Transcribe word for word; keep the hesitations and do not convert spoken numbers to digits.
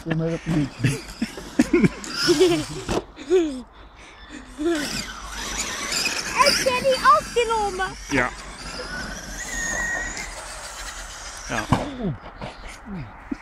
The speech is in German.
wenn man das nicht. Ist der nicht aufgenommen? Ja. Ja.